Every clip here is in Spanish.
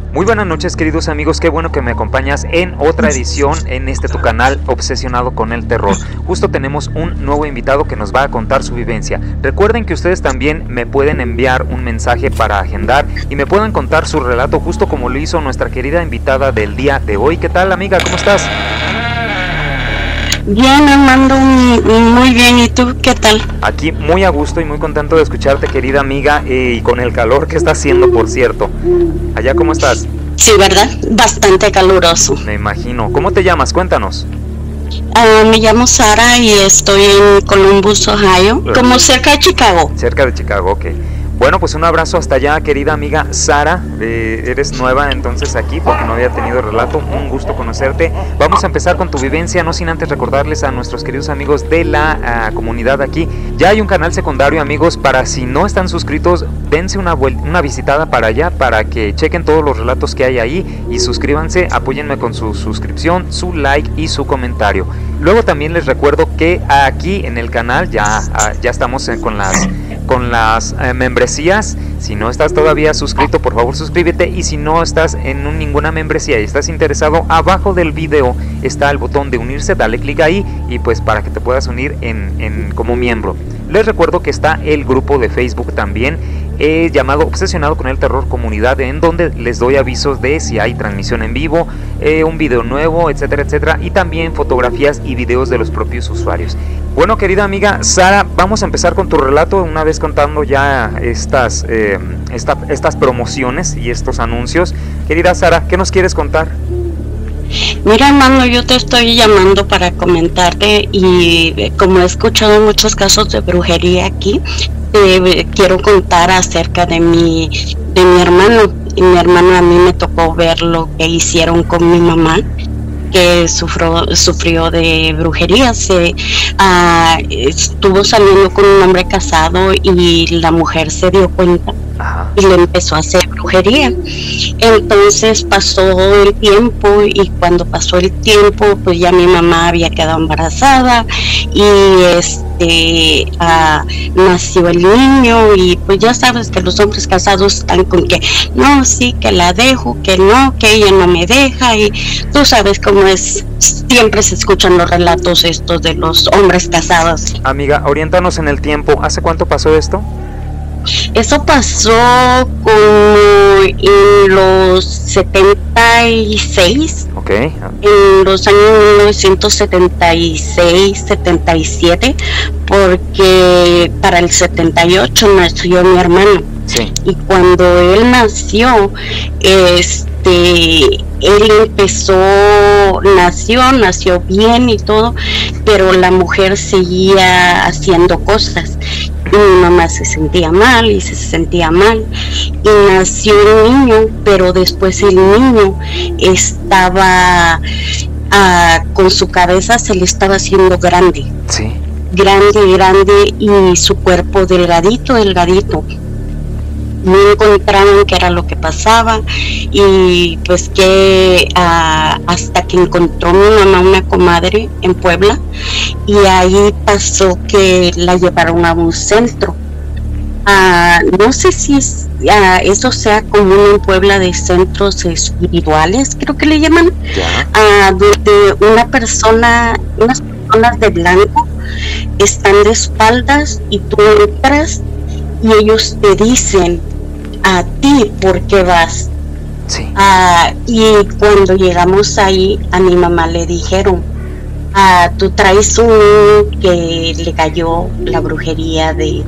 Muy buenas noches, queridos amigos, qué bueno que me acompañas en otra edición en tu canal Obsesionado con el Terror. Justo tenemos un nuevo invitado que nos va a contar su vivencia. Recuerden que ustedes también me pueden enviar un mensaje para agendar y me pueden contar su relato justo como lo hizo nuestra querida invitada del día de hoy. ¿Qué tal, amiga? ¿Cómo estás? Bien, Armando, muy bien. ¿Y tú qué tal? Aquí muy a gusto y muy contento de escucharte, querida amiga, y con el calor que está haciendo, por cierto. ¿Allá cómo estás? Sí, ¿verdad? Bastante caluroso. Me imagino. ¿Cómo te llamas? Cuéntanos. Me llamo Sara y estoy en Columbus, Ohio, como cerca de Chicago. Cerca de Chicago, ok. Bueno, pues un abrazo hasta allá, querida amiga Sara. Eres nueva entonces aquí porque no había tenido relato. Un gusto conocerte. Vamos a empezar con tu vivencia, no sin antes recordarles a nuestros queridos amigos de la comunidad aquí. Ya hay un canal secundario, amigos, para si no están suscritos, dense una visitada para allá para que chequen todos los relatos que hay ahí y suscríbanse, apóyenme con su suscripción, su like y su comentario. Luego también les recuerdo que aquí en el canal ya estamos con las membresías. Si no estás todavía suscrito, por favor suscríbete, y si no estás en ninguna membresía y estás interesado, abajo del video está el botón de unirse, dale clic ahí y pues para que te puedas unir como miembro. Les recuerdo que está el grupo de Facebook también, llamado Obsesionado con el Terror Comunidad, en donde les doy avisos de si hay transmisión en vivo, un video nuevo, etcétera, etcétera, y también fotografías y videos de los propios usuarios. Bueno, querida amiga Sara, vamos a empezar con tu relato, una vez contando ya estas promociones y estos anuncios. Querida Sara, ¿qué nos quieres contar? Mira, hermano, yo te estoy llamando para comentarte, y como he escuchado muchos casos de brujería aquí, quiero contar acerca de mi hermano. Y mi hermano, a mí me tocó ver lo que hicieron con mi mamá, que sufrió de brujería. Estuvo saliendo con un hombre casado y la mujer se dio cuenta y le empezó a hacer brujería. Entonces pasó el tiempo, y cuando pasó el tiempo, pues ya mi mamá había quedado embarazada y nació el niño, y pues ya sabes que los hombres casados están con que no, sí, que la dejo, que no, que ella no me deja, y tú sabes cómo es, siempre se escuchan los relatos estos de los hombres casados. Amiga, oriéntanos en el tiempo, ¿hace cuánto pasó esto? Eso pasó como en los 76, okay. En los años 1976, 77, porque para el 78 nació mi hermano. Sí. Y cuando él nació, él nació bien y todo, pero la mujer seguía haciendo cosas. Y mi mamá se sentía mal y se sentía mal, y nació el niño, pero después el niño estaba con su cabeza, se le estaba haciendo grande. Sí. Grande, y su cuerpo delgadito. No encontraban qué era lo que pasaba, y pues que hasta que encontró mi mamá una comadre en Puebla, y ahí pasó que la llevaron a un centro. No sé si eso sea común en Puebla, de centros espirituales, creo que le llaman, donde unas personas de blanco están de espaldas y tú entras y ellos te dicen a ti por qué vas. Sí. Y cuando llegamos ahí, a mi mamá le dijeron, tú traes un que le cayó la brujería de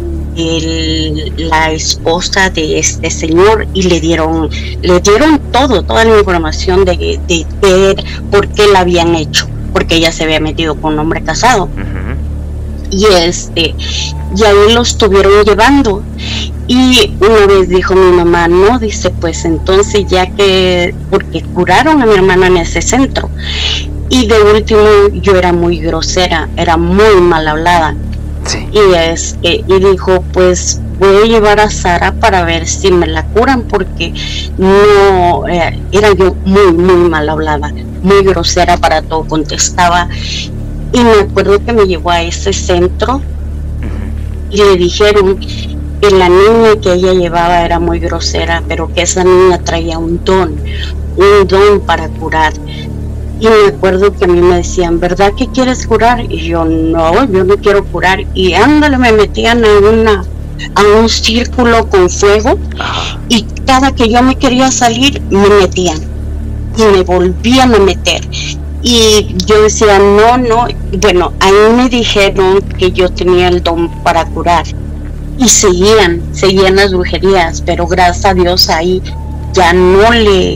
la esposa de este señor, y le dieron toda la información de por qué la habían hecho, porque ella se había metido con un hombre casado. Uh-huh. Y ahí lo estuvieron llevando, y una vez dijo mi mamá, no, dice, pues entonces porque curaron a mi hermana en ese centro, y de último yo era muy grosera, era muy mal hablada. Sí. Y dijo, pues voy a llevar a Sara para ver si me la curan, porque no, era yo muy mal hablada, muy grosera para todo, contestaba. Y me acuerdo que me llevó a ese centro y le dijeron, que la niña que ella llevaba era muy grosera, pero que esa niña traía un don para curar. Y me acuerdo que a mí me decían, ¿verdad que quieres curar? Y yo no quiero curar. Y ándale, me metían a un círculo con fuego, y cada que yo me quería salir, me metían y me volvían a meter. Y yo decía, no, bueno, ahí me dijeron que yo tenía el don para curar. Y seguían las brujerías, pero gracias a Dios ahí ya no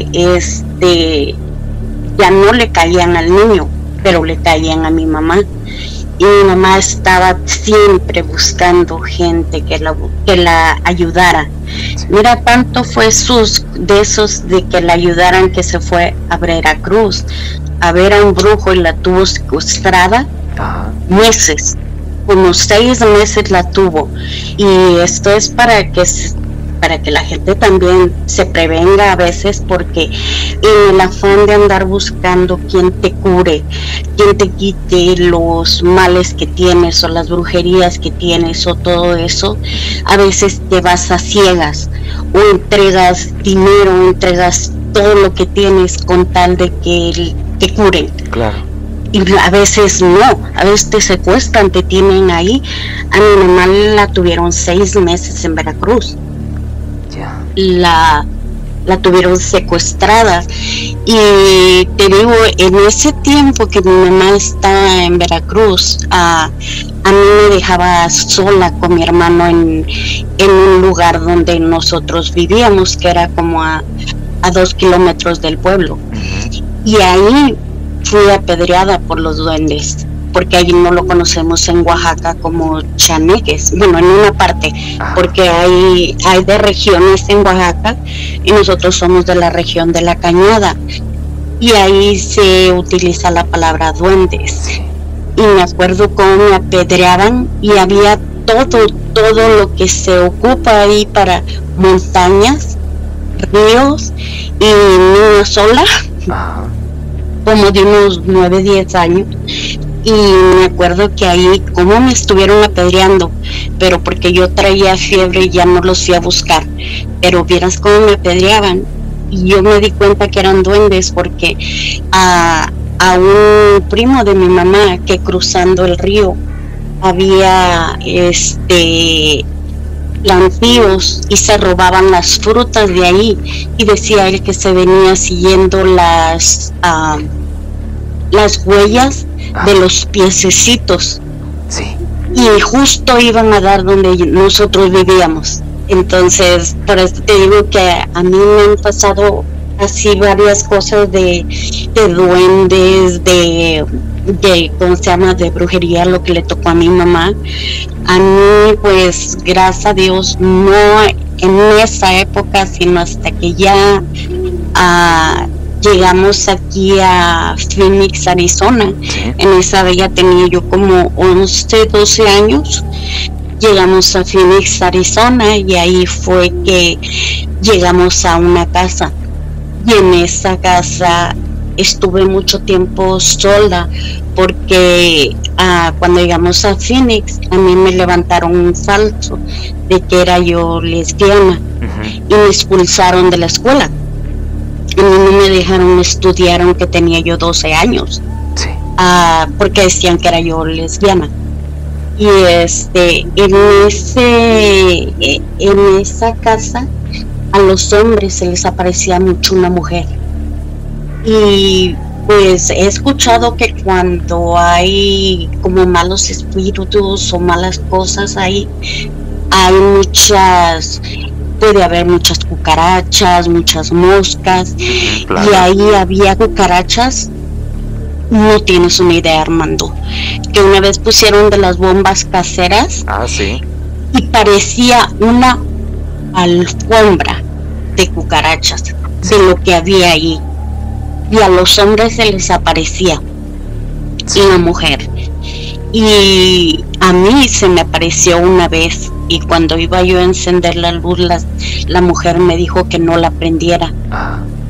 le caían al niño, pero le caían a mi mamá. Y mi mamá estaba siempre buscando gente que la ayudara. Mira, tanto fue de que la ayudaran, que se fue a Veracruz a ver a un brujo y la tuvo secuestrada meses. Como 6 meses la tuvo. Y esto es para que la gente también se prevenga a veces, porque en el afán de andar buscando quien te cure, quien te quite los males que tienes o las brujerías que tienes o todo eso, a veces te vas a ciegas o entregas dinero, entregas todo lo que tienes con tal de que te curen. Claro. Y a veces no, a veces te secuestran, te tienen ahí. A mi mamá la tuvieron 6 meses en Veracruz. La tuvieron secuestrada, y te digo, en ese tiempo que mi mamá está en Veracruz, a mí me dejaba sola con mi hermano en un lugar donde nosotros vivíamos, que era como a 2 kilómetros del pueblo. Y ahí fui apedreada por los duendes, porque allí no lo conocemos en Oaxaca como chaneques, bueno, en una parte, porque hay de regiones en Oaxaca, y nosotros somos de la región de la Cañada, y ahí se utiliza la palabra duendes. Y me acuerdo cómo me apedreaban, y había todo lo que se ocupa ahí para montañas, ríos, y niña sola, como de unos 9-10 años. Y me acuerdo que ahí como me estuvieron apedreando, pero porque yo traía fiebre y ya no los fui a buscar, pero vieras cómo me apedreaban. Y yo me di cuenta que eran duendes, porque a un primo de mi mamá, que cruzando el río había plantíos y se robaban las frutas de ahí, y decía él que se venía siguiendo las huellas de los piececitos, y justo iban a dar donde nosotros vivíamos. Entonces, por eso te digo que a mí me han pasado así varias cosas de duendes, de ¿cómo se llama?, de brujería, lo que le tocó a mi mamá. A mí, pues, gracias a Dios, no en esa época, sino hasta que ya llegamos aquí a Phoenix, Arizona. En esa vez ya tenía yo como 11-12 años. Llegamos a Phoenix, Arizona, y ahí fue que llegamos a una casa. Y en esa casa estuve mucho tiempo sola, porque cuando llegamos a Phoenix, a mí me levantaron un falso de que era yo lesbiana, y me expulsaron de la escuela. A mí no me dejaron estudiar aunque tenía yo 12 años, porque decían que era yo lesbiana. Y en esa casa a los hombres se les aparecía mucho una mujer. Y pues he escuchado que cuando hay como malos espíritus o malas cosas ahí, puede haber muchas cucarachas, muchas moscas. Claro. Y ahí había cucarachas, no tienes una idea, Armando, que una vez pusieron de las bombas caseras, y parecía una alfombra de cucarachas de lo que había ahí, y a los hombres se les aparecía una mujer, y a mí se me apareció una vez, y cuando iba yo a encender la luz, la mujer me dijo que no la prendiera,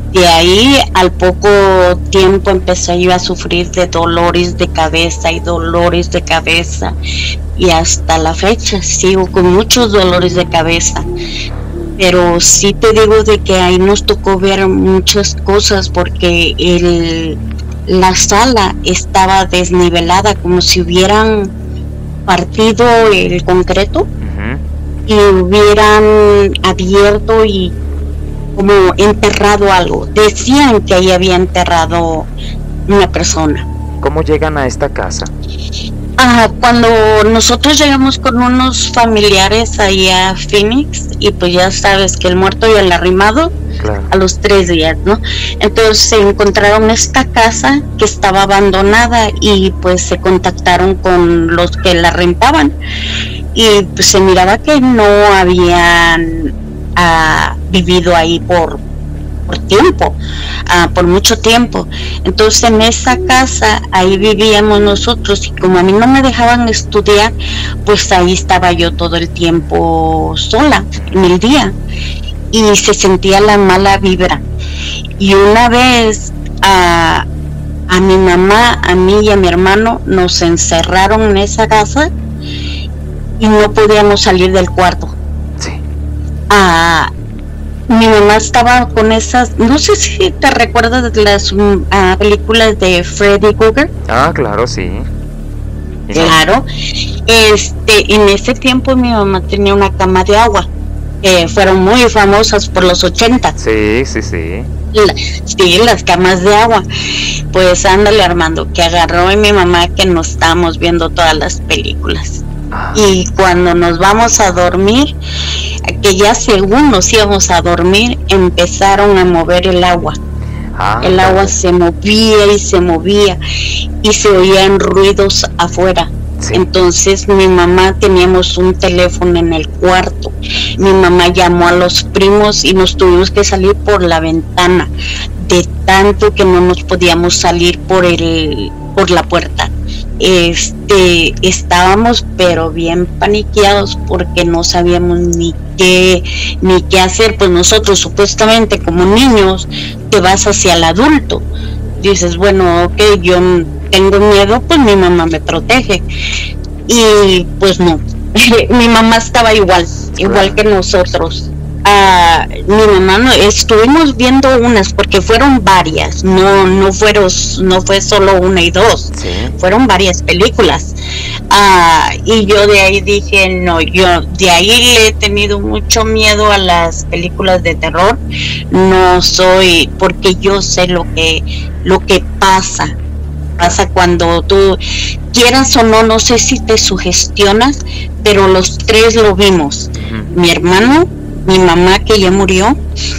De ahí al poco tiempo empecé yo a sufrir de dolores de cabeza y dolores de cabeza, y hasta la fecha sigo con muchos dolores de cabeza. Pero sí te digo de que ahí nos tocó ver muchas cosas, porque la sala estaba desnivelada, como si hubieran partido el concreto y hubieran abierto y como enterrado algo. Decían que ahí había enterrado una persona. ¿Cómo llegan a esta casa? Cuando nosotros llegamos con unos familiares ahí a Phoenix, y pues ya sabes que el muerto y el arrimado, claro, a los 3 días, ¿no? Entonces se encontraron esta casa que estaba abandonada, y pues se contactaron con los que la rentaban, y pues se miraba que no habían vivido ahí por tiempo, por mucho tiempo. Entonces en esa casa ahí vivíamos nosotros, y como a mí no me dejaban estudiar, pues ahí estaba yo todo el tiempo sola en el día, y se sentía la mala vibra. Y una vez a mi mamá, a mí y a mi hermano nos encerraron en esa casa y no podíamos salir del cuarto. Sí. Mi mamá estaba con esas, no sé si te recuerdas de las películas de Freddy Krueger. Claro, sí. Claro. En ese tiempo mi mamá tenía una cama de agua, que fueron muy famosas por los 80. Sí. Sí, las camas de agua. Pues ándale, Armando, que agarró mi mamá que nos estábamos viendo todas las películas. Y cuando nos vamos a dormir, que ya según nos íbamos a dormir, empezaron a mover el agua. El agua se movía y se movía, y se oían ruidos afuera. Sí. Entonces mi mamá, teníamos un teléfono en el cuarto, mi mamá llamó a los primos y nos tuvimos que salir por la ventana, de tanto que no nos podíamos salir por la puerta. Estábamos pero bien paniqueados, porque no sabíamos ni qué hacer. Pues nosotros supuestamente como niños te vas hacia el adulto, dices, bueno, ok, yo tengo miedo, pues mi mamá me protege. Y pues no, mi mamá estaba igual que nosotros. Mi mamá estuvimos viendo unas, porque fueron varias, no fue solo una y dos, sí, fueron varias películas. Y yo de ahí dije, no, yo de ahí le he tenido mucho miedo a las películas de terror. No soy, porque yo sé lo que pasa cuando tú quieras o no sé si te sugestionas, pero los tres lo vimos. Mi hermano, mi mamá, que ya murió,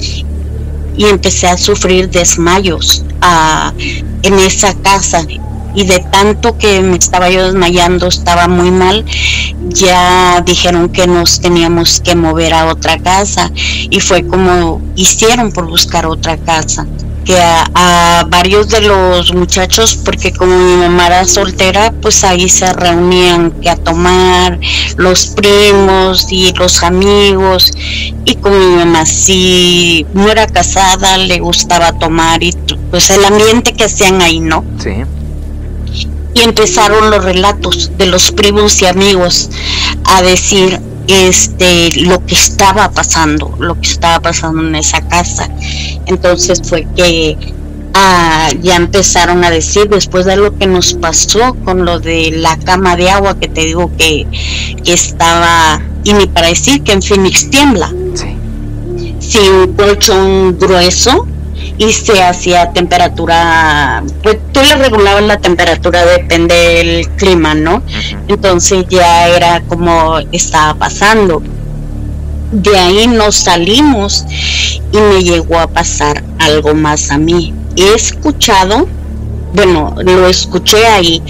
y empecé a sufrir desmayos en esa casa, y de tanto que me estaba yo desmayando, estaba muy mal, ya dijeron que nos teníamos que mover a otra casa, y fue como hicieron por buscar otra casa. Que a varios de los muchachos, porque como mi mamá era soltera, pues ahí se reunían que a tomar, los primos y los amigos, y como mi mamá sí no era casada, le gustaba tomar, y pues el ambiente que hacían ahí, ¿no? Sí. Y empezaron los relatos de los primos y amigos a decir lo que estaba pasando en esa casa. Entonces fue que ya empezaron a decir, después de lo que nos pasó con lo de la cama de agua, que te digo que estaba, y ni para decir que en Phoenix tiembla. Sí. Sí, un colchón grueso, y se hacía temperatura, pues tú le regulabas la temperatura, depende del clima, ¿no? Uh-huh. Entonces ya era como estaba pasando. De ahí nos salimos y me llegó a pasar algo más a mí. He escuchado, bueno, lo escuché ahí,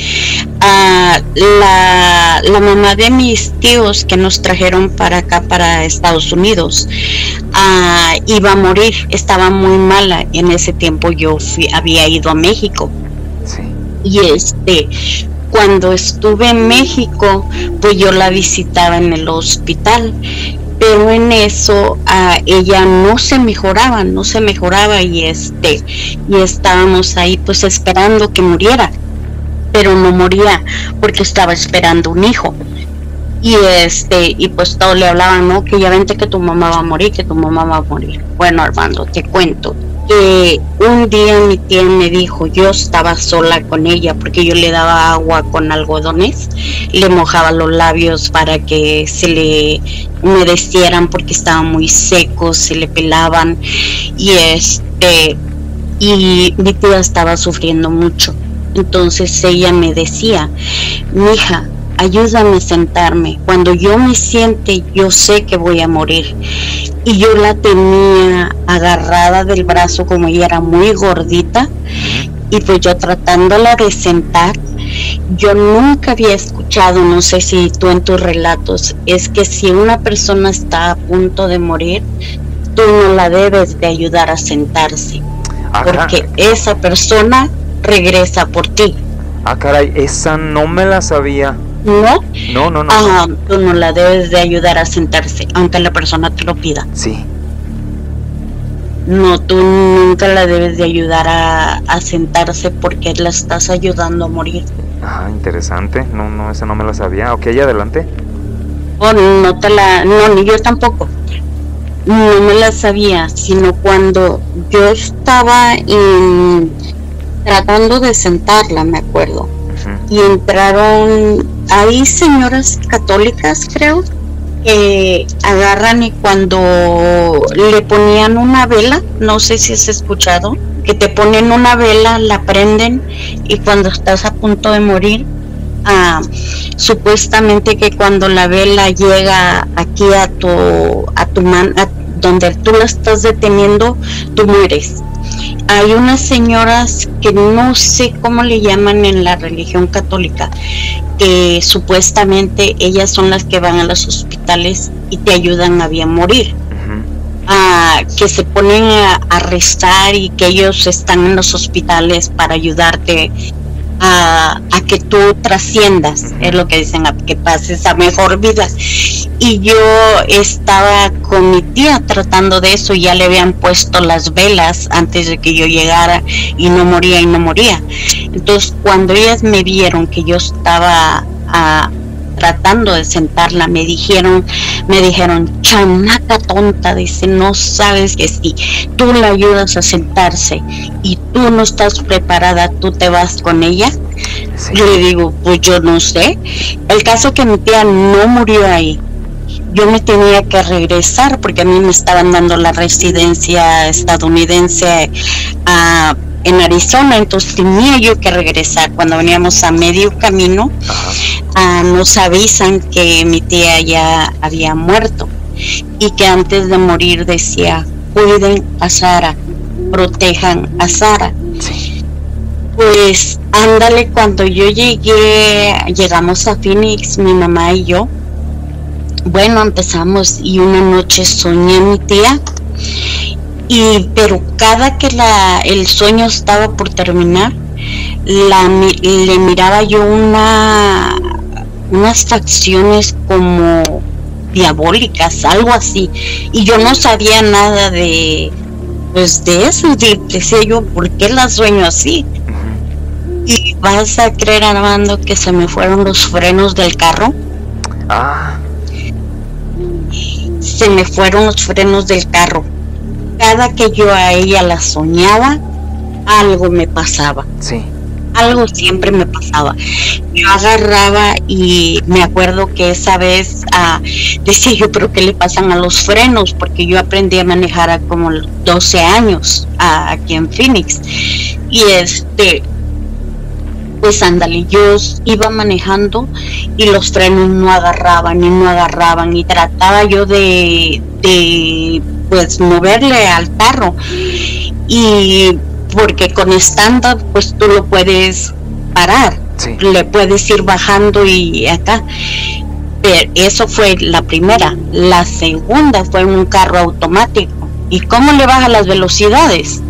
la mamá de mis tíos que nos trajeron para acá, para Estados Unidos, iba a morir, estaba muy mala. En ese tiempo yo había ido a México. Sí. Y cuando estuve en México, pues yo la visitaba en el hospital, pero en eso ella no se mejoraba y estábamos ahí pues esperando que muriera, pero no moría porque estaba esperando un hijo. Y pues todos le hablaban, no, que ya vente que tu mamá va a morir, Bueno, Armando, te cuento que un día mi tía me dijo, yo estaba sola con ella porque yo le daba agua con algodones, le mojaba los labios para que se le humedecieran porque estaban muy secos, se le pelaban, y mi tía estaba sufriendo mucho. Entonces ella me decía, mija, ayúdame a sentarme. Cuando yo me siente, yo sé que voy a morir. Y yo la tenía agarrada del brazo, como ella era muy gordita, y pues yo tratándola de sentar. Yo nunca había escuchado, no sé si tú en tus relatos, es que si una persona está a punto de morir, tú no la debes de ayudar a sentarse, porque esa persona regresa por ti. Ah, caray, esa no me la sabía. ¿No? No. Tú no la debes de ayudar a sentarse, aunque la persona te lo pida. Sí. No, tú nunca la debes de ayudar a sentarse porque la estás ayudando a morir. Ah, interesante. No, esa no me la sabía. Ok, adelante. No, ni yo tampoco. No me la sabía, sino cuando yo estaba tratando de sentarla, me acuerdo. Y entraron ahí señoras católicas, creo, que agarran y cuando le ponían una vela, no sé si has escuchado, que te ponen una vela, la prenden, y cuando estás a punto de morir, supuestamente que cuando la vela llega aquí a tu mano, donde tú la estás deteniendo, tú mueres. Hay unas señoras que no sé cómo le llaman en la religión católica, que supuestamente ellas son las que van a los hospitales y te ayudan a bien morir. Que se ponen a rezar y que ellos están en los hospitales para ayudarte a que tú trasciendas, es lo que dicen, a que pases a mejor vida. Y yo estaba con mi tía tratando de eso, y ya le habían puesto las velas antes de que yo llegara y no moría. Entonces cuando ellas me vieron que yo estaba tratando de sentarla, me dijeron, chamaca tonta, dice, no sabes que si tú la ayudas a sentarse y tú no estás preparada, tú te vas con ella. Sí. Yo le digo, pues yo no sé. El caso que mi tía no murió ahí. Yo me tenía que regresar porque a mí me estaban dando la residencia estadounidense en Arizona, entonces tenía yo que regresar. Cuando veníamos a medio camino, nos avisan que mi tía ya había muerto y que antes de morir decía, cuiden a Sara, protejan a Sara. Sí. Pues ándale, cuando yo llegamos a Phoenix, mi mamá y yo, bueno, empezamos, y una noche soñé a mi tía, pero cada que el sueño estaba por terminar, le miraba yo unas facciones como diabólicas, algo así, y yo no sabía nada de eso. Decía yo, ¿por qué la sueño así? Y vas a creer, Armando, que se me fueron los frenos del carro. Se me fueron los frenos del carro. Cada que yo a ella la soñaba, algo me pasaba. Sí. Algo siempre me pasaba. Yo agarraba y me acuerdo que esa vez decía yo, pero ¿qué le pasan a los frenos? Porque yo aprendí a manejar a como 12 años aquí en Phoenix. Y pues ándale, yo iba manejando y los frenos no agarraban y trataba yo de pues moverle al carro, y porque con estándar pues tú lo puedes parar, sí, le puedes ir bajando y acá. Pero eso fue la primera. La segunda fue un carro automático. ¿Y cómo le baja las velocidades?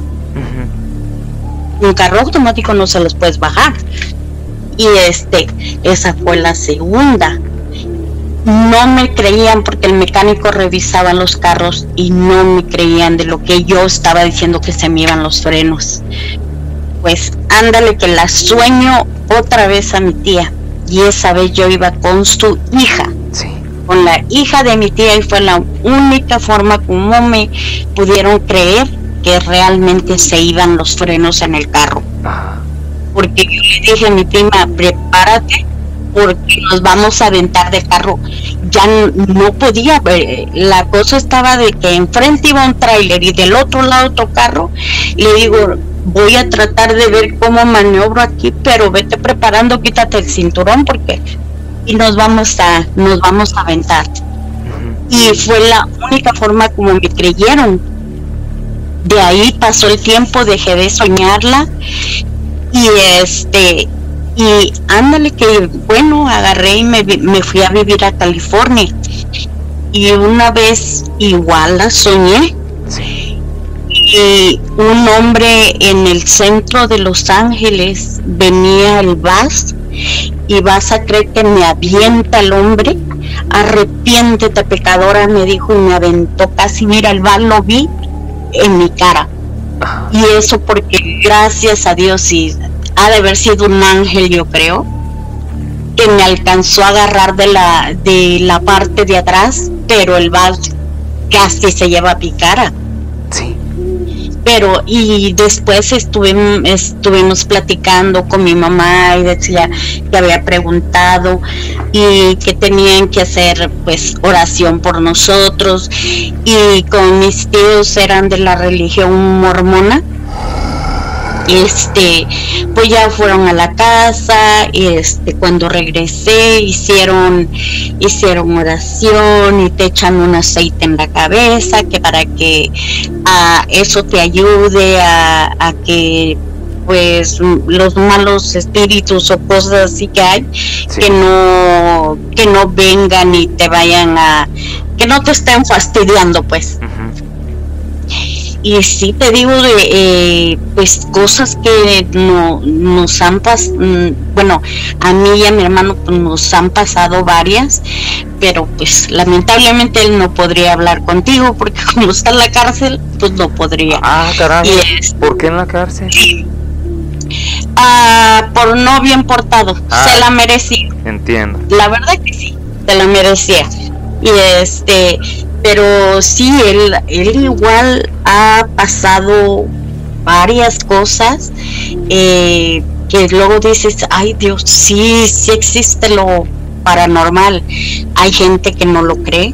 Un carro automático no se los puedes bajar. Y esa fue la segunda. no me creían porque el mecánico revisaba los carros y no me creían de lo que yo estaba diciendo que se me iban los frenos. Pues ándale que la sueño otra vez a mi tía, y esa vez yo iba con su hija, Sí. con la hija de mi tía, y fue la única forma como me pudieron creer que realmente se iban los frenos en el carro. Ajá. Porque yo le dije a mi prima, prepárate porque nos vamos a aventar de carro. Ya no podía, la cosa estaba de que enfrente iba un tráiler y del otro lado otro carro. Le digo, voy a tratar de ver cómo maniobro aquí, pero vete preparando, quítate el cinturón porque y nos vamos a aventar. Y fue la única forma como me creyeron. De ahí pasó el tiempo, dejé de soñarla y ándale que bueno, agarré y me fui a vivir a California, y una vez igual la soñé. Sí. Y un hombre en el centro de Los Ángeles venía el bus, y vas a creer que me avienta el hombre, arrepiéntete pecadora, me dijo, y me aventó casi, mira, el bus lo vi en mi cara. Y eso porque gracias a Dios, y ha de haber sido un ángel, yo creo, que me alcanzó a agarrar de la parte de atrás, pero el bus casi se lleva a mi cara. Sí. Pero y después estuvimos platicando con mi mamá, y decía que había preguntado y que tenían que hacer pues oración por nosotros, y con mis tíos eran de la religión mormona. Pues ya fueron a la casa, y cuando regresé hicieron oración, y te echan un aceite en la cabeza que para que eso te ayude a que pues los malos espíritus o cosas así que hay, sí, que no vengan y te vayan que no te estén fastidiando pues. Y sí te digo, pues cosas que nos han pasado, bueno, a mí y a mi hermano pues, nos han pasado varias, pero pues lamentablemente él no podría hablar contigo porque como está en la cárcel, pues no podría. Ah, carajo, ¿por qué en la cárcel? Por no bien portado, se la merecía. Entiendo. La verdad que sí, se la merecía. Y pero sí, él igual ha pasado varias cosas que luego dices, ay Dios, sí existe lo paranormal. Hay gente que no lo cree.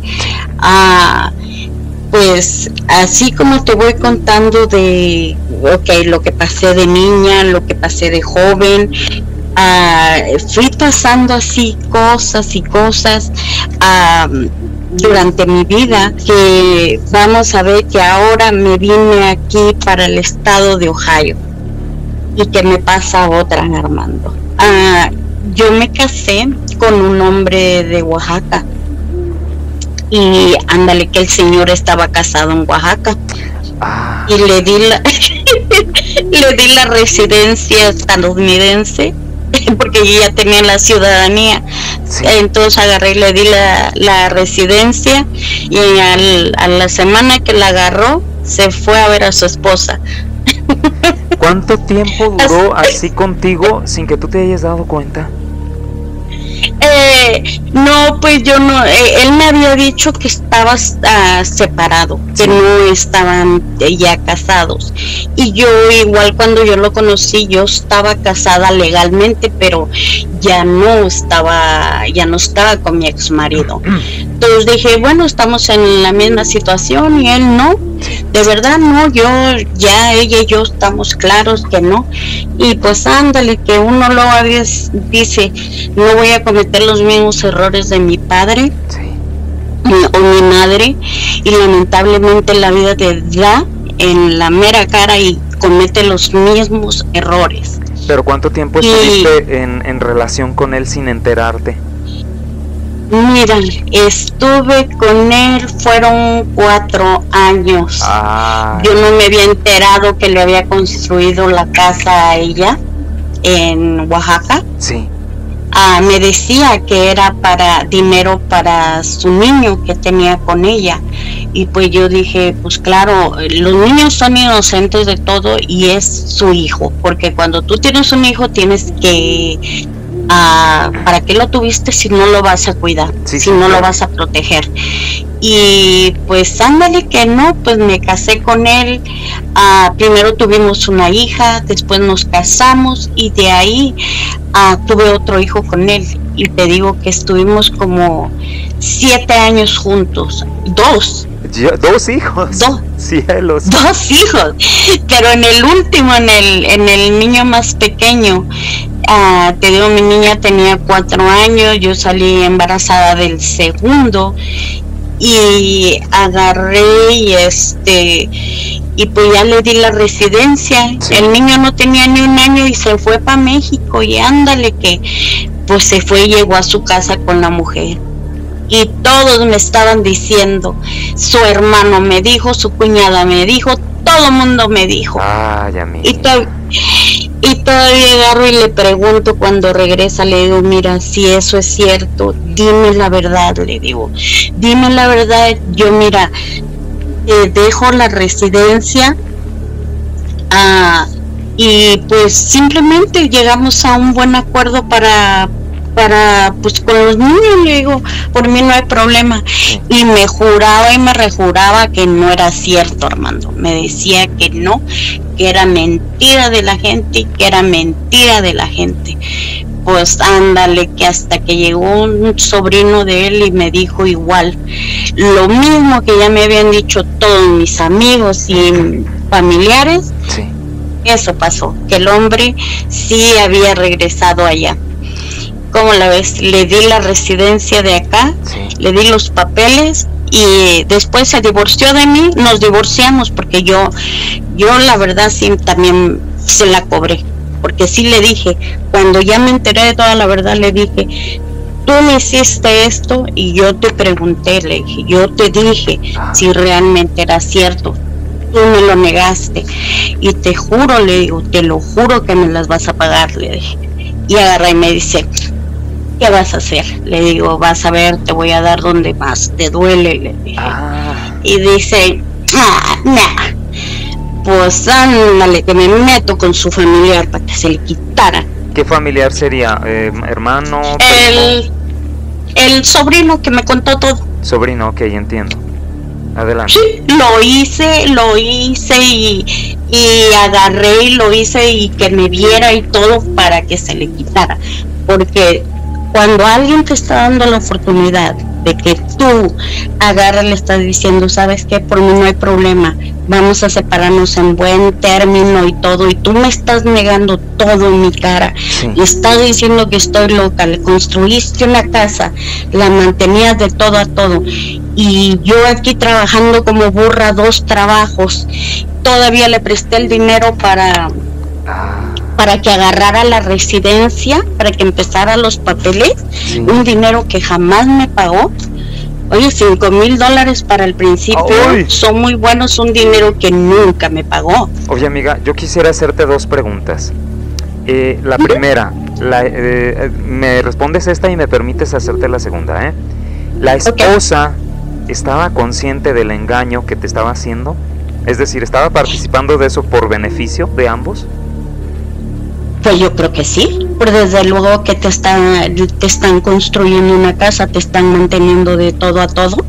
Pues así como te voy contando de lo que pasé de niña, lo que pasé de joven, fui pasando así cosas y cosas durante mi vida, que vamos a ver que ahora me vine aquí para el estado de Ohio. Y que me pasa otra, Armando. Yo me casé con un hombre de Oaxaca, y ándale que el señor estaba casado en Oaxaca, y le di la residencia estadounidense porque yo ya tenía la ciudadanía. Sí. Entonces agarré y le di la residencia, y a la semana que la agarró se fue a ver a su esposa. ¿Cuánto tiempo duró así contigo sin que tú te hayas dado cuenta? No, pues yo no, él me había dicho que estabas separado, que sí, no estaban ya casados, y yo igual cuando yo lo conocí yo estaba casada legalmente, pero ya no estaba con mi ex marido. Entonces dije, bueno, estamos en la misma situación, y él no, de verdad no, ella y yo estamos claros que no. Y pues ándale, que uno luego a veces dice, no voy a cometer los mismos errores de mi padre, sí, o mi madre, y lamentablemente la vida te da en la mera cara y comete los mismos errores. ¿Pero cuánto tiempo estuviste en relación con él sin enterarte? Mira, estuve con él, fueron 4 años. Yo no me había enterado que le había construido la casa a ella en Oaxaca. Sí. me decía que era para dinero para su niño que tenía con ella. Y pues yo dije, pues claro, los niños son inocentes de todo y es su hijo, porque cuando tú tienes un hijo tienes que, ¿para qué lo tuviste si no lo vas a cuidar, si no lo vas a proteger? Y pues ándale que no, pues me casé con él. Primero tuvimos una hija, después nos casamos y de ahí tuve otro hijo con él. Y te digo que estuvimos como 7 años juntos. Dos hijos. Cielos. 2 hijos. Pero en el último, en el niño más pequeño, te digo, mi niña tenía 4 años, yo salí embarazada del segundo. Y agarré y pues ya le di la residencia. El niño no tenía ni 1 año y se fue para México, y ándale que pues se fue y llegó a su casa con la mujer. Y todos me estaban diciendo, su hermano me dijo, su cuñada me dijo, todo el mundo me dijo. Y todavía agarro y le pregunto cuando regresa, le digo, mira, si eso es cierto, dime la verdad, le digo, dime la verdad. Yo, mira, dejo la residencia, y pues simplemente llegamos a un buen acuerdo para pues con los niños, le digo, por mí no hay problema. Y me juraba y me rejuraba que no era cierto, Armando. Me decía que no, que era mentira de la gente, que era mentira de la gente. Pues ándale, que hasta que llegó un sobrino de él y me dijo igual, lo mismo que ya me habían dicho todos mis amigos y familiares. Eso pasó, que el hombre sí había regresado allá. ¿Cómo la ves? Le di la residencia de acá, le di los papeles y después se divorció de mí. Nos divorciamos porque yo la verdad sí también se la cobré, porque sí le dije, cuando ya me enteré de toda la verdad, le dije, tú me hiciste esto y yo te pregunté, le dije, yo te dije si realmente era cierto. Tú me lo negaste y te juro, le digo, te lo juro que me las vas a pagar, le dije. Y agarra y me dice, ¿qué vas a hacer? Le digo, vas a ver, te voy a dar donde más te duele, le dije. Y dice, pues ándale, que me meto con su familiar para que se le quitara. ¿Qué familiar sería? ¿Hermano? El sobrino que me contó todo. Sobrino, ok, entiendo. Adelante. Sí, lo hice y agarré y lo hice y que me viera y todo para que se le quitara. Porque cuando alguien te está dando la oportunidad de que tú agarras, le estás diciendo, ¿sabes qué? Por mí no hay problema, vamos a separarnos en buen término y todo, y tú me estás negando todo en mi cara, y estás diciendo que estoy loca, le construiste una casa, la mantenías de todo a todo, y yo aquí trabajando como burra 2 trabajos, todavía le presté el dinero para que agarrara la residencia, para que empezara los papeles, un dinero que jamás me pagó. Oye, $5,000 para el principio son muy buenos, un dinero que nunca me pagó. Oye, amiga, yo quisiera hacerte 2 preguntas. La primera, me respondes esta y me permites hacerte la segunda, ¿La esposa estaba consciente del engaño que te estaba haciendo? Es decir, ¿estaba participando de eso por beneficio de ambos? Pues yo creo que sí, pero desde luego que te están construyendo una casa, te están manteniendo de todo a todo.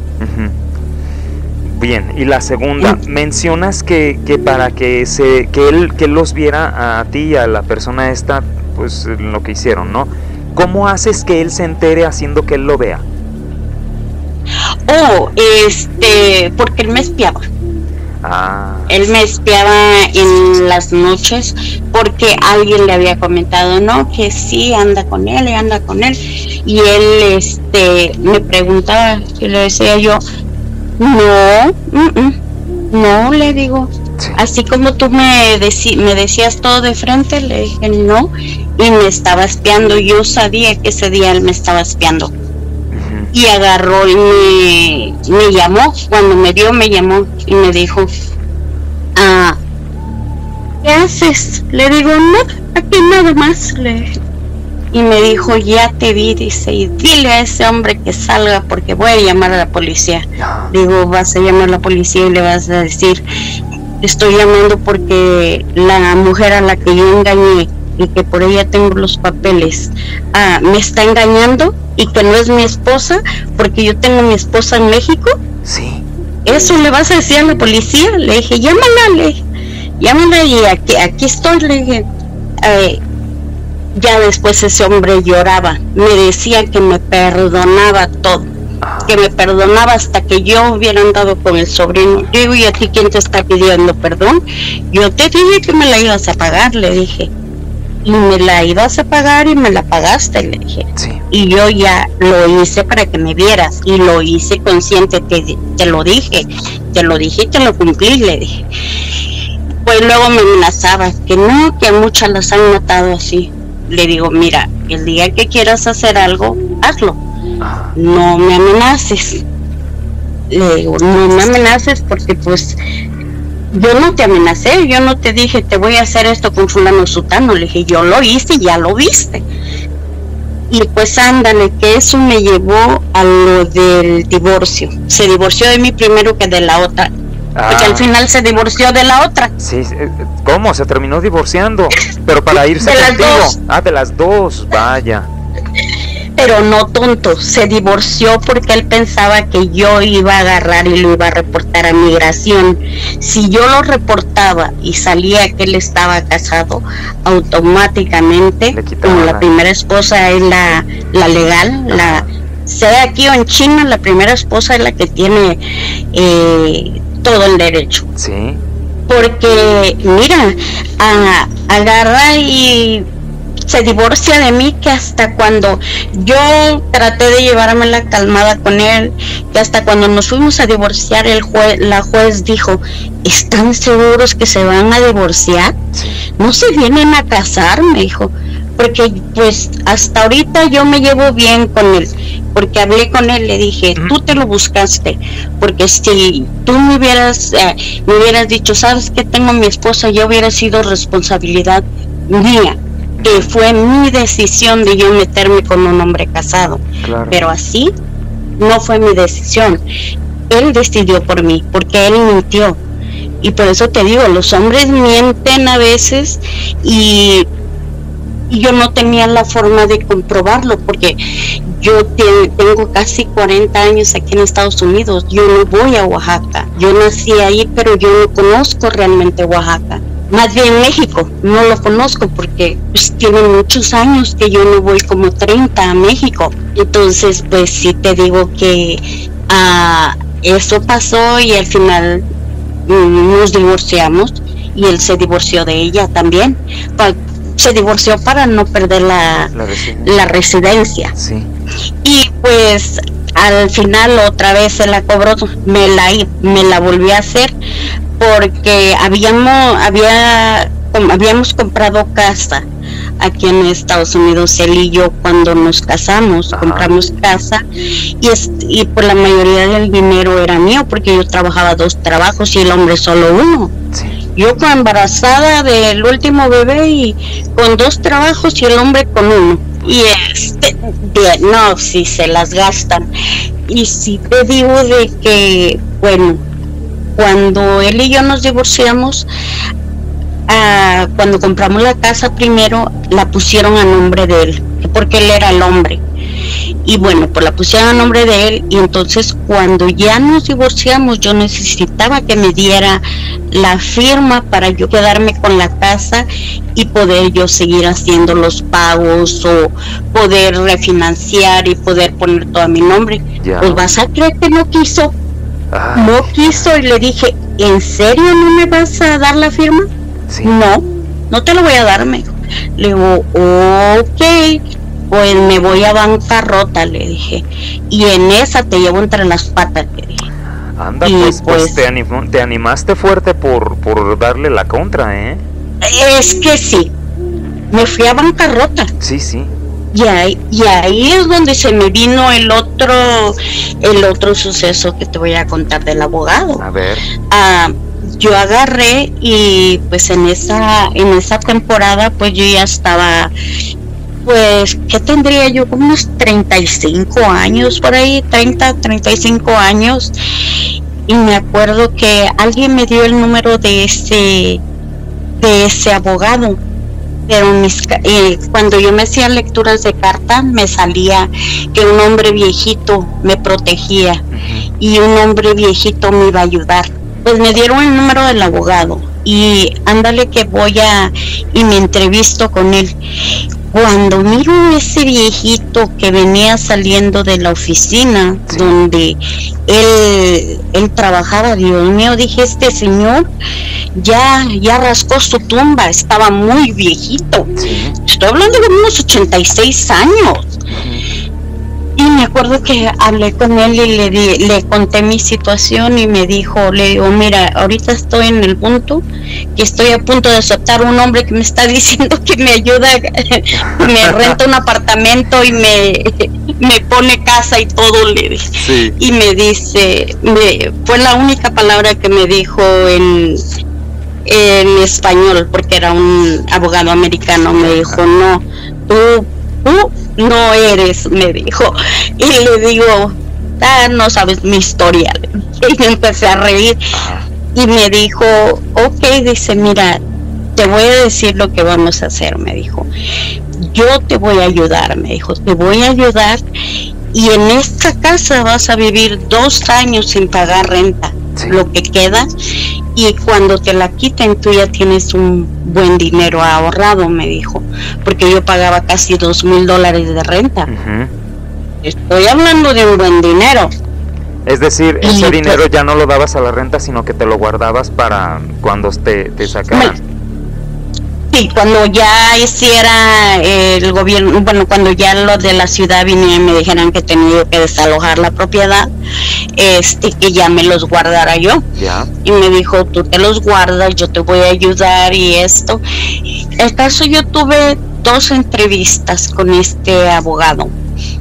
Bien, y la segunda, mencionas que para que él los viera a ti y a la persona esta, pues lo que hicieron, ¿no? ¿Cómo haces que él se entere haciendo que él lo vea? Porque él me espiaba. Él me espiaba en las noches porque alguien le había comentado, no, que sí, anda con él, y él me preguntaba, y le decía yo, no, le digo, así como tú me decías todo de frente, le dije no, y me estaba espiando. Yo sabía que ese día él me estaba espiando. Y agarró y me llamó, cuando me vio me llamó y me dijo, ¿qué haces? Le digo, no, aquí nada más. y me dijo, ya te vi, dice, y dile a ese hombre que salga porque voy a llamar a la policía. Digo, vas a llamar a la policía y le vas a decir, estoy llamando porque la mujer a la que yo engañé y que por ella tengo los papeles, me está engañando y que no es mi esposa porque yo tengo mi esposa en México. Sí. Eso le vas a decir a la policía. Le dije, llámala y aquí estoy, le dije. Ya después ese hombre lloraba, me decía que me perdonaba todo, que me perdonaba hasta que yo hubiera andado con el sobrino. Yo digo, ¿y a ti quién te está pidiendo perdón? Yo te dije que me la ibas a pagar, le dije, y me la ibas a pagar y me la pagaste, le dije. Sí. Y yo ya lo hice para que me vieras y lo hice consciente, te lo dije y te lo cumplí, le dije. Pues luego me amenazaba que no, que a muchas las han matado así. Le digo, mira, el día que quieras hacer algo, hazlo. No me amenaces. Le digo, no me amenaces porque pues yo no te amenacé, yo no te dije te voy a hacer esto con fulano sutano. Le dije, yo lo hice y ya lo viste. Y pues ándale, que eso me llevó a lo del divorcio. Se divorció de mí primero que de la otra. Porque al final se divorció de la otra. Sí, ¿cómo? Se terminó divorciando, pero para irse contigo. De las dos, vaya. Pero no tonto, se divorció porque él pensaba que yo iba a agarrar y lo iba a reportar a migración. Si yo lo reportaba y salía que él estaba casado, automáticamente, como la primera esposa es la legal, sea aquí o en China, la primera esposa es la que tiene todo el derecho. Sí. Porque, mira, agarra y se divorcia de mí, que hasta cuando yo traté de llevarme la calmada con él, que hasta cuando nos fuimos a divorciar, la juez dijo, ¿están seguros que se van a divorciar? ¿No se vienen a casar? Me dijo, porque pues hasta ahorita yo me llevo bien con él, porque hablé con él, le dije, tú te lo buscaste, porque si tú me hubieras dicho, sabes que tengo a mi esposa, ya hubiera sido responsabilidad mía, que fue mi decisión de yo meterme con un hombre casado. Claro. Pero así no fue mi decisión, él decidió por mí, porque él mintió. Y por eso te digo, los hombres mienten a veces y yo no tenía la forma de comprobarlo, porque yo tengo casi 40 años aquí en Estados Unidos. Yo no voy a Oaxaca, yo nací ahí, pero yo no conozco realmente Oaxaca. Más bien México, no lo conozco porque pues, tiene muchos años que yo no voy, como 30 a México. Entonces pues sí te digo que eso pasó y al final nos divorciamos y él se divorció de ella también. Se divorció para no perder la residencia. Sí. Y pues al final otra vez se la cobró, me la volví a hacer porque habíamos comprado casa aquí en Estados Unidos, él y yo, cuando nos casamos. Ajá. Compramos casa y por la mayoría del dinero era mío porque yo trabajaba 2 trabajos y el hombre solo uno. Sí. Yo con embarazada del último bebé y con 2 trabajos y el hombre con 1. Y no, si se las gastan. Y si te digo de que, bueno, cuando él y yo nos divorciamos, cuando compramos la casa primero, la pusieron a nombre de él, porque él era el hombre. Y bueno, pues la pusieron a nombre de él, y entonces cuando ya nos divorciamos, yo necesitaba que me diera la firma para yo quedarme con la casa y poder yo seguir haciendo los pagos o poder refinanciar y poder poner todo a mi nombre. Ya. Pues vas a creer que no quiso. Ay. No quiso, y le dije, ¿en serio no me vas a dar la firma? Sí. No te lo voy a dar, me dijo. Le digo, ok, pues me voy a bancarrota, le dije, y en esa te llevo entre las patas, le dije. Anda, y pues te animaste fuerte por darle la contra, ¿eh? Es que sí, me fui a bancarrota. Sí. Y ahí es donde se me vino el otro suceso que te voy a contar del abogado. A ver. Yo agarré y pues en esa temporada pues yo ya estaba pues, ¿qué tendría yo? Como unos 35 años por ahí, 35 años. Y me acuerdo que alguien me dio el número de ese abogado. Pero cuando yo me hacía lecturas de carta, me salía que un hombre viejito me protegía y un hombre viejito me iba a ayudar. Pues me dieron el número del abogado y ándale que y me entrevisto con él. Cuando miro ese viejito que venía saliendo de la oficina donde él trabajaba, Dios mío, dije, este señor ya rascó su tumba, estaba muy viejito. Estoy hablando de unos 86 años. Y me acuerdo que hablé con él y le conté mi situación y le digo, mira, ahorita estoy en el punto que estoy a punto de aceptar un hombre que me está diciendo que me ayuda, me renta un apartamento y me pone casa y todo, le dije. Sí. Y me dice, fue la única palabra que me dijo en español, porque era un abogado americano, me dijo, no, tú no eres, me dijo. Y le digo, no sabes mi historia. Y me empecé a reír. Y me dijo, ok, dice, mira, te voy a decir lo que vamos a hacer, me dijo. Yo te voy a ayudar, me dijo, te voy a ayudar. Y en esta casa vas a vivir 2 años sin pagar renta, lo que queda. Y cuando te la quiten, tú ya tienes un buen dinero ahorrado, me dijo, porque yo pagaba casi $2,000 de renta. Estoy hablando de un buen dinero. Es decir, ese dinero ya no lo dabas a la renta, sino que te lo guardabas para cuando te sacaran. Sí, cuando ya hiciera el gobierno, bueno, cuando ya los de la ciudad vinieran y me dijeran que tenía que desalojar la propiedad, que ya me los guardara yo. Y me dijo, tú te los guardas, yo te voy a ayudar y esto. El caso, yo tuve 2 entrevistas con este abogado.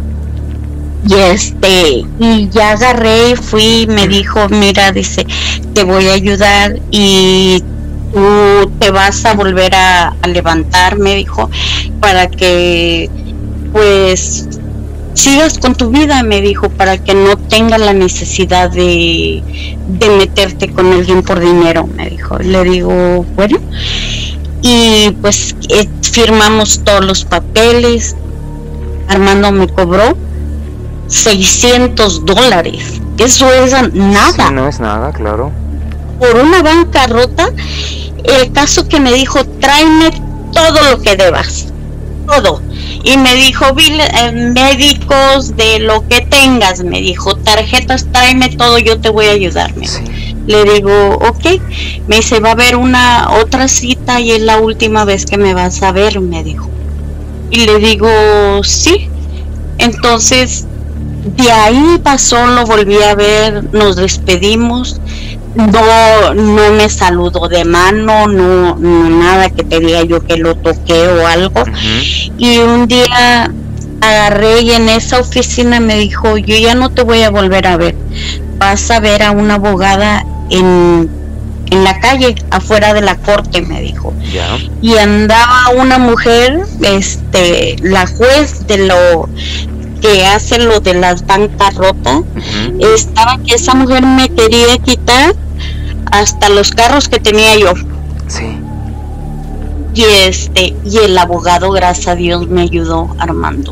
Y ya agarré y fui, me dijo, mira, dice, te voy a ayudar y tú te vas a volver a levantar, me dijo, para que pues sigas con tu vida, me dijo, para que no tengas la necesidad de meterte con alguien por dinero, me dijo. Le digo, bueno, y pues firmamos todos los papeles. Armando me cobró $600. Eso es nada. Sí, no es nada, claro. Por una bancarrota. El caso que me dijo, tráeme todo lo que debas, todo. Y me dijo, médicos, de lo que tengas, me dijo, tarjetas, tráeme todo, yo te voy a ayudar. Le digo, ok. Me dice, va a haber otra cita y es la última vez que me vas a ver, me dijo. Y le digo, sí. Entonces, de ahí pasó, lo volví a ver, nos despedimos. No me saludó de mano, no nada que te diga yo que lo toqué o algo. Y un día agarré y en esa oficina me dijo, yo ya no te voy a volver a ver, vas a ver a una abogada en la calle, afuera de la corte, me dijo. Y andaba una mujer, la juez de lo que hace lo de las bancarrotas, estaba que esa mujer me quería quitar hasta los carros que tenía yo. Y el abogado, gracias a Dios, me ayudó, Armando.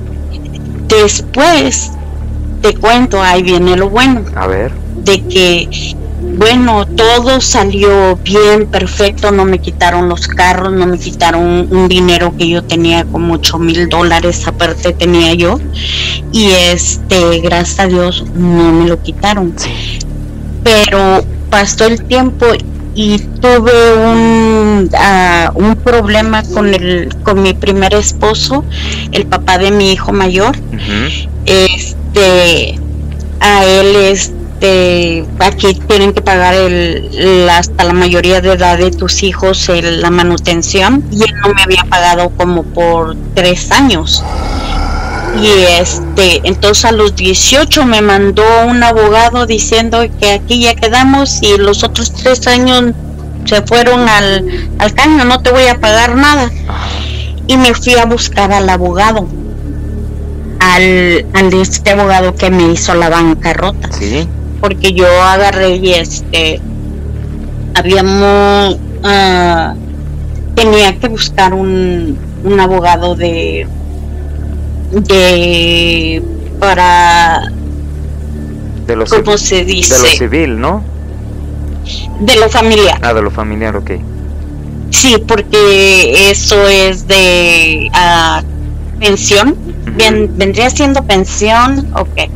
Después te cuento, ahí viene lo bueno. A ver. De que, bueno, todo salió bien, perfecto, no me quitaron los carros, no me quitaron un dinero que yo tenía, como $8,000 aparte tenía yo, y gracias a Dios no me lo quitaron. Pero pasó el tiempo y tuve un problema con mi primer esposo, el papá de mi hijo mayor. A él aquí tienen que pagar hasta la mayoría de edad de tus hijos la manutención, y él no me había pagado como por 3 años. Y entonces a los 18 me mandó un abogado diciendo que aquí ya quedamos y los otros 3 años se fueron al caño, no te voy a pagar nada. y me fui a buscar al abogado, al de este abogado que me hizo la bancarrota. Sí. Porque yo agarré y habíamos tenía que buscar un abogado para ¿cómo se dice? De lo civil, ¿no? De lo familiar. De lo familiar, ok. Sí, porque eso es de pensión. Bien, vendría siendo pensión, ok.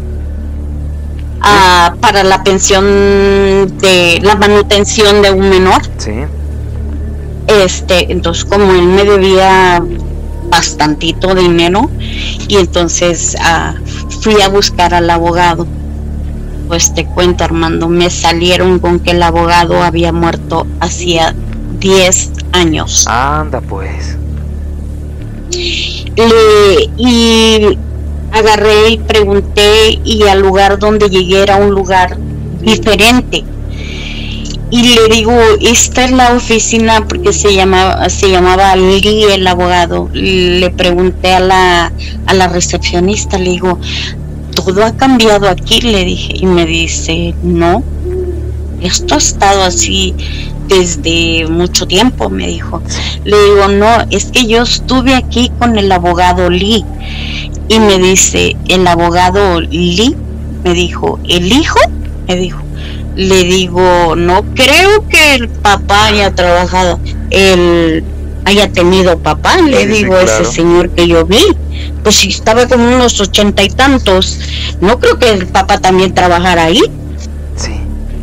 Para la pensión de la manutención de un menor. Sí. Entonces, como él me debía bastantito dinero, y entonces fui a buscar al abogado. Pues te cuento, Armando, me salieron con que el abogado había muerto hacía 10 años. Anda pues. Y agarré y pregunté, y al lugar donde llegué era un lugar diferente. Y le digo, esta es la oficina, porque se llamaba Lee, el abogado. Le pregunté a la recepcionista, le digo, ¿todo ha cambiado aquí?, le dije. Y me dice, no, esto ha estado así desde mucho tiempo, me dijo. Le digo, no, es que yo estuve aquí con el abogado Lee. Y me dice, el abogado Lee, me dijo, ¿el hijo?, me dijo. Le digo, no creo que el papá haya trabajado, él haya tenido papá, le digo, sí, claro. Ese señor que yo vi, pues si estaba con unos 80 y tantos, no creo que el papá también trabajara ahí. Sí.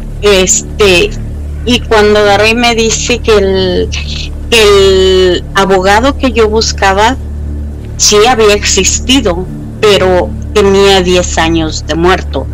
Y cuando agarré me dice que el abogado que yo buscaba sí había existido, pero tenía 10 años de muerto.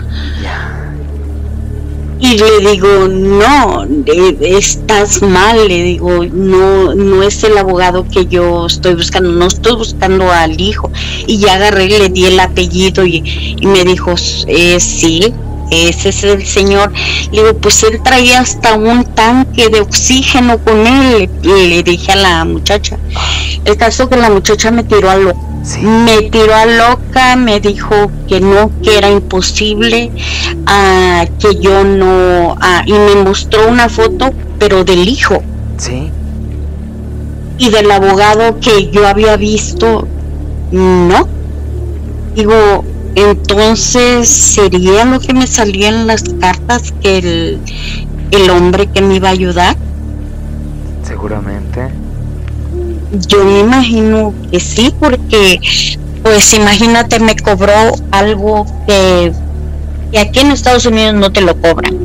Y le digo, no, estás mal, le digo, no es el abogado que yo estoy buscando, no estoy buscando al hijo. Y ya agarré, le di el apellido y me dijo, sí, ese es el señor. Le digo, pues él traía hasta un tanque de oxígeno con él, le dije a la muchacha. El caso que la muchacha me tiró a loca. Sí. Me tiró a loca, me dijo que no, que era imposible, que yo no, y me mostró una foto, pero del hijo. Sí. Y del abogado que yo había visto, no. Digo, entonces sería lo que me salía en las cartas, que el hombre que me iba a ayudar. Seguramente. Yo me imagino que sí, porque pues imagínate, me cobró algo que aquí en Estados Unidos no te lo cobran.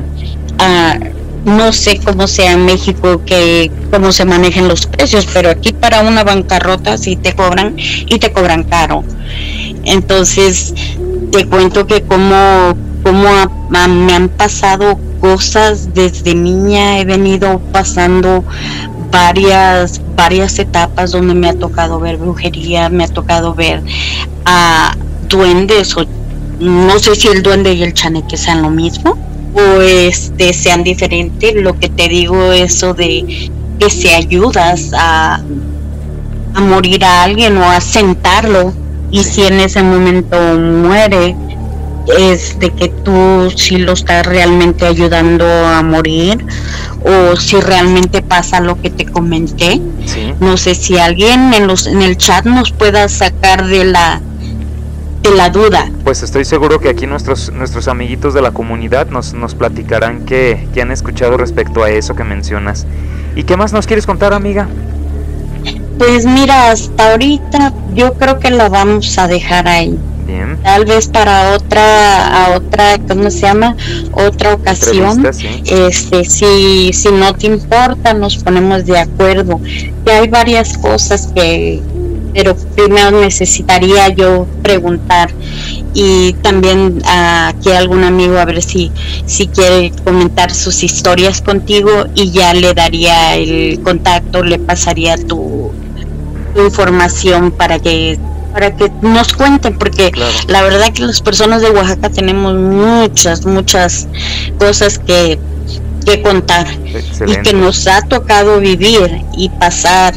No sé cómo sea en México, cómo se manejan los precios, pero aquí para una bancarrota sí te cobran, y te cobran caro. Entonces te cuento que como me han pasado cosas desde niña. He venido pasando varias etapas donde me ha tocado ver brujería, me ha tocado ver a duendes, o no sé si el duende y el chaneque sean lo mismo o sean diferentes. Lo que te digo, eso de que si ayudas a morir a alguien o a sentarlo, y si en ese momento muere, es de que tú sí lo estás realmente ayudando a morir, o si realmente pasa lo que te comenté. Sí. No sé si alguien en el chat nos pueda sacar de la duda. Pues estoy seguro que aquí nuestros amiguitos de la comunidad nos platicarán que han escuchado respecto a eso que mencionas. ¿Y qué más nos quieres contar, amiga? Pues mira, hasta ahorita yo creo que la vamos a dejar ahí. Bien. Tal vez para otra, ¿cómo se llama? Otra ocasión. Sí. Si no te importa, nos ponemos de acuerdo. Que hay varias cosas pero primero necesitaría yo preguntar, y también aquí algún amigo, a ver si quiere comentar sus historias contigo, y ya le daría el contacto, le pasaría tu información para que nos cuenten, porque claro, la verdad que las personas de Oaxaca tenemos muchas cosas que contar. Excelente. Y que nos ha tocado vivir y pasar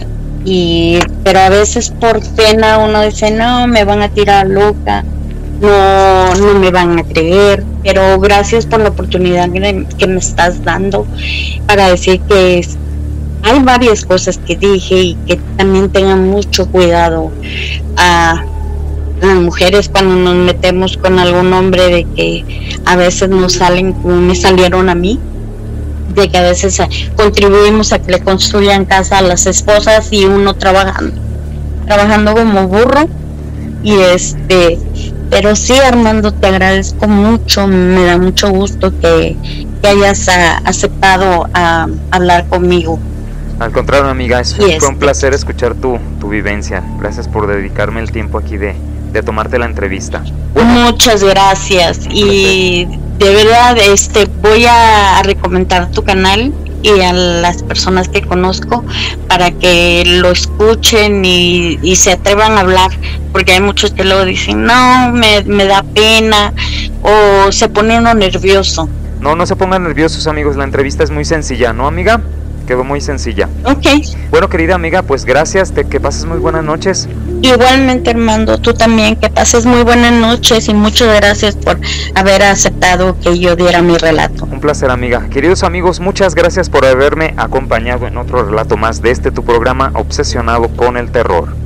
pero a veces por pena uno dice, no, me van a tirar loca, no me van a creer, pero gracias por la oportunidad que me estás dando para decir que hay varias cosas que dije y que también tengan mucho cuidado a las mujeres cuando nos metemos con algún hombre, de que a veces nos salen como me salieron a mí, de que a veces contribuimos a que le construyan casa a las esposas y uno trabajando como burro. Y pero sí, Armando, te agradezco mucho, me da mucho gusto que hayas aceptado hablar conmigo. Al contrario, amiga, fue un placer escuchar tu vivencia. Gracias por dedicarme el tiempo aquí de tomarte la entrevista. Bueno, muchas gracias, y de verdad voy a recomendar tu canal y a las personas que conozco para que lo escuchen y se atrevan a hablar, porque hay muchos que luego dicen, no, me da pena, o se pone uno nervioso. No se pongan nerviosos, amigos, la entrevista es muy sencilla, ¿no, amiga? Quedó muy sencilla. Ok. Bueno, querida amiga, pues gracias, que pases muy buenas noches. Igualmente, Armando, tú también, que pases muy buenas noches y muchas gracias por haber aceptado que yo diera mi relato. Un placer, amiga. Queridos amigos, muchas gracias por haberme acompañado en otro relato más de tu programa Obsesionado con el Terror.